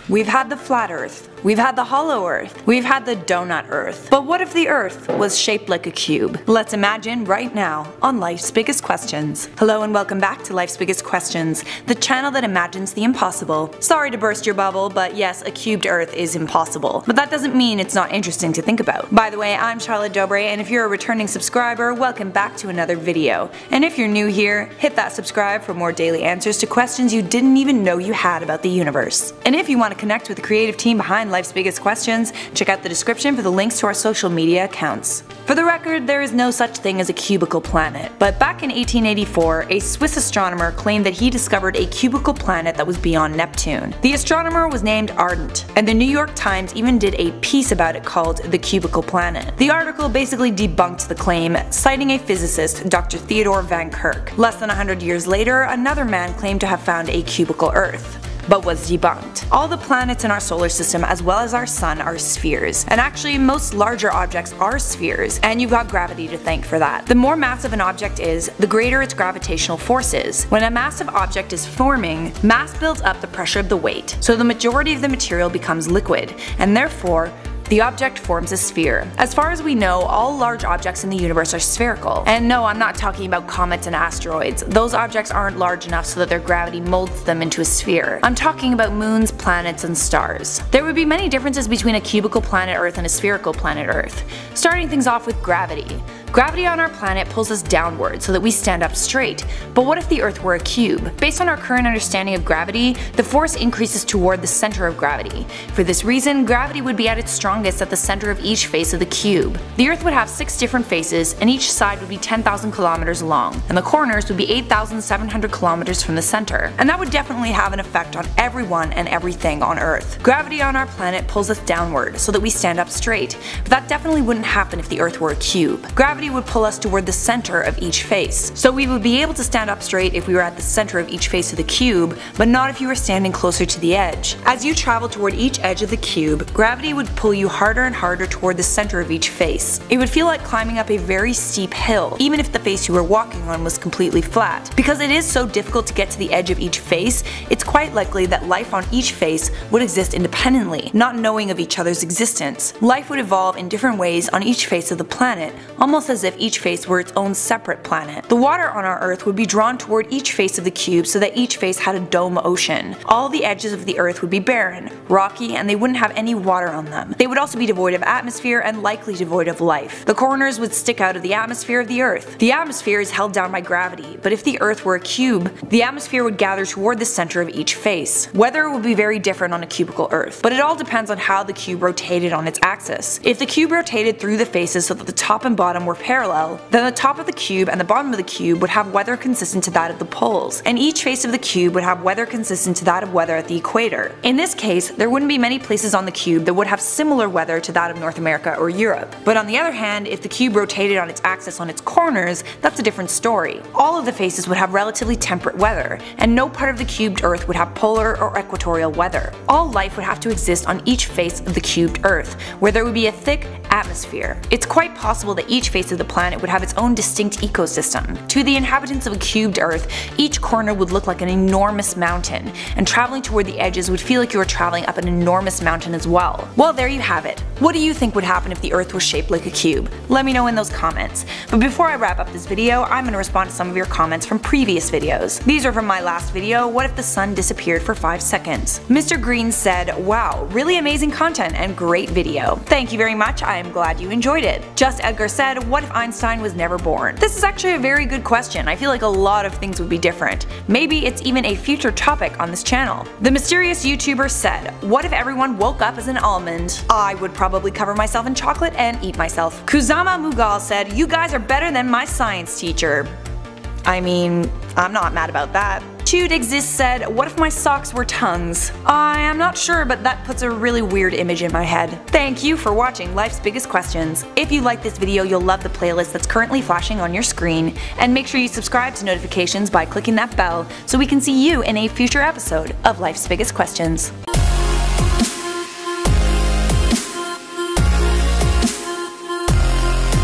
We've had the flat Earth. We've had the hollow Earth. We've had the donut Earth. But what if the Earth was shaped like a cube? Let's imagine right now on Life's Biggest Questions. Hello and welcome back to Life's Biggest Questions, the channel that imagines the impossible. Sorry to burst your bubble, but yes, a cubed Earth is impossible. But that doesn't mean it's not interesting to think about. By the way, I'm Charlotte Dobre, and if you're a returning subscriber, welcome back to another video. And if you're new here, hit that subscribe for more daily answers to questions you didn't even know you had about the universe. And if you want to connect with the creative team behind Life's Biggest Questions, check out the description for the links to our social media accounts. For the record, there is no such thing as a cubical planet, but back in 1884, a Swiss astronomer claimed that he discovered a cubical planet that was beyond Neptune. The astronomer was named Ardent, and the New York Times even did a piece about it called The Cubical Planet. The article basically debunked the claim, citing a physicist, Dr. Theodore Van Kirk. Less than 100 years later, another man claimed to have found a cubical Earth, but was debunked. All the planets in our solar system as well as our sun are spheres, and actually most larger objects are spheres, and you've got gravity to thank for that. The more massive an object is, the greater its gravitational force is. When a massive object is forming, mass builds up the pressure of the weight, so the majority of the material becomes liquid, and therefore the object forms a sphere. As far as we know, all large objects in the universe are spherical. And no, I'm not talking about comets and asteroids. Those objects aren't large enough so that their gravity molds them into a sphere. I'm talking about moons, planets, and stars. There would be many differences between a cubical planet Earth and a spherical planet Earth. Starting things off with gravity. Gravity on our planet pulls us downward so that we stand up straight, but what if the Earth were a cube? Based on our current understanding of gravity, the force increases toward the center of gravity. For this reason, gravity would be at its strongest at the center of each face of the cube. The Earth would have 6 different faces, and each side would be 10,000 kilometers long, and the corners would be 8,700 kilometers from the center. And that would definitely have an effect on everyone and everything on Earth. Gravity on our planet pulls us downward so that we stand up straight, but that definitely wouldn't happen if the Earth were a cube. Gravity would pull us toward the center of each face. So we would be able to stand up straight if we were at the center of each face of the cube, but not if you were standing closer to the edge. As you travel toward each edge of the cube, gravity would pull you harder and harder toward the center of each face. It would feel like climbing up a very steep hill, even if the face you were walking on was completely flat. Because it is so difficult to get to the edge of each face, it's quite likely that life on each face would exist independently, not knowing of each other's existence. Life would evolve in different ways on each face of the planet, almost as if each face were its own separate planet. The water on our Earth would be drawn toward each face of the cube so that each face had a dome ocean. All the edges of the Earth would be barren, rocky, and they wouldn't have any water on them. They would also be devoid of atmosphere and likely devoid of life. The corners would stick out of the atmosphere of the Earth. The atmosphere is held down by gravity, but if the Earth were a cube, the atmosphere would gather toward the center of each face. Weather would be very different on a cubical Earth, but it all depends on how the cube rotated on its axis. If the cube rotated through the faces so that the top and bottom were parallel, then the top of the cube and the bottom of the cube would have weather consistent to that of the poles, and each face of the cube would have weather consistent to that of weather at the equator. In this case, there wouldn't be many places on the cube that would have similar weather to that of North America or Europe. But on the other hand, if the cube rotated on its axis on its corners, that's a different story. All of the faces would have relatively temperate weather, and no part of the cubed Earth would have polar or equatorial weather. All life would have to exist on each face of the cubed Earth, where there would be a thick atmosphere. It's quite possible that each face of the planet would have its own distinct ecosystem. To the inhabitants of a cubed Earth, each corner would look like an enormous mountain, and traveling toward the edges would feel like you were traveling up an enormous mountain as well. Well, there you have it. What do you think would happen if the Earth was shaped like a cube? Let me know in those comments. But before I wrap up this video, I'm going to respond to some of your comments from previous videos. These are from my last video, what if the sun disappeared for 5 seconds? Mr. Green said, wow, really amazing content and great video. Thank you very much, I am glad you enjoyed it. Just Edgar said, what if Einstein was never born? This is actually a very good question. I feel like a lot of things would be different. Maybe it's even a future topic on this channel. The mysterious YouTuber said, what if everyone woke up as an almond? I would probably cover myself in chocolate and eat myself. Kuzama Mughal said, you guys are better than my science teacher. I mean, I'm not mad about that. Chewed Exists said, what if my socks were tongues? I am not sure, but that puts a really weird image in my head. Thank you for watching Life's Biggest Questions. If you like this video, you'll love the playlist that's currently flashing on your screen, and make sure you subscribe to notifications by clicking that bell so we can see you in a future episode of Life's Biggest Questions.